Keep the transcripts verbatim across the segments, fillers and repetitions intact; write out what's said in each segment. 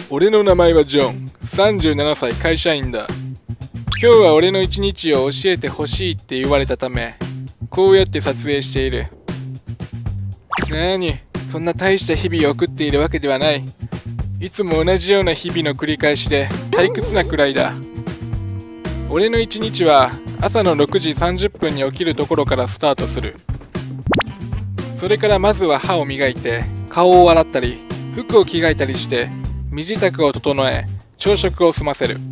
俺の名前はジョン、さんじゅうななさい会社員だ。今日は俺の一日を教えてほしいって言われたため、こうやって撮影している。なーに、そんな大した日々を送っているわけではない。いつも同じような日々の繰り返しで退屈なくらいだ。俺の一日は朝のろくじさんじゅっぷんに起きるところからスタートする。それからまずは歯を磨いて顔を洗ったり服を着替えたりして身支度を整え朝食を済ませる。うん、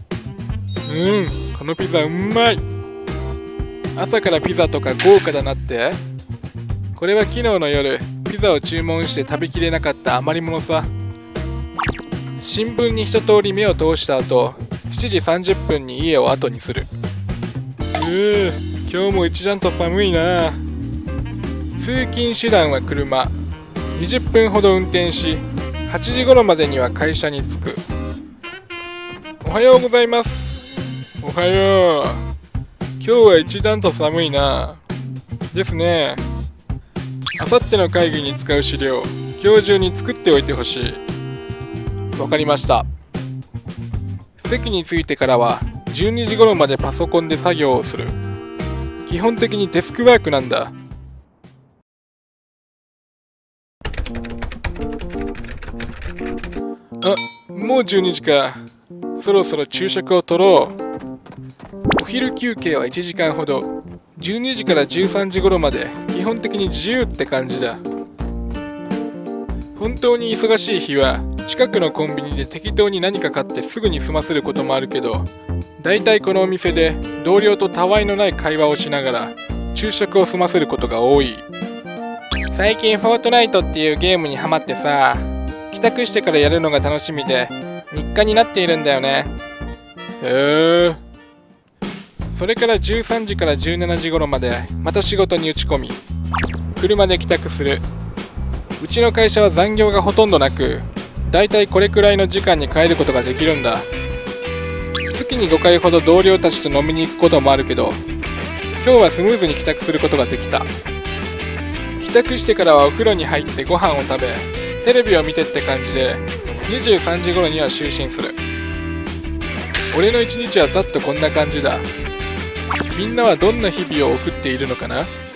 このピザうまい。朝からピザとか豪華だなって。これは昨日の夜ピザを注文して食べきれなかった余り物さ。新聞に一通り目を通した後、しちじさんじゅっぷんに家を後にする。うー、今日も一段と寒いな。通勤手段は車。にじゅっぷんほど運転し、はちじ頃までには会社に着く。おはようございます。おはよう。今日は一段と寒いな。ですね。あさっての会議に使う資料、今日中に作っておいてほしい。わかりました。席に着いてからはじゅうにじ頃までパソコンで作業をする。基本的にデスクワークなんだ。あ、もうじゅうにじか。そろそろ昼食をとろう。お昼休憩はいちじかんほど。じゅうにじからじゅうさんじ頃まで基本的に自由って感じだ。本当に忙しい日は近くのコンビニで適当に何か買ってすぐに済ませることもあるけど、だいたいこのお店で同僚とたわいのない会話をしながら昼食を済ませることが多い。最近フォートナイトっていうゲームにハマってさ、帰宅してからやるのが楽しみで日課になっているんだよね。へえ。それからじゅうさんじからじゅうしちじ頃までまた仕事に打ち込み、車で帰宅する。うちの会社は残業がほとんどなく、だいたいこれくらいの時間に帰ることができるんだ。月にごかいほど同僚たちと飲みに行くこともあるけど、今日はスムーズに帰宅することができた。帰宅してからはお風呂に入ってご飯を食べ、テレビを見てって感じでにじゅうさんじ頃には就寝する。俺の一日はざっとこんな感じだ。みんなはどんな日々を送っているのかな？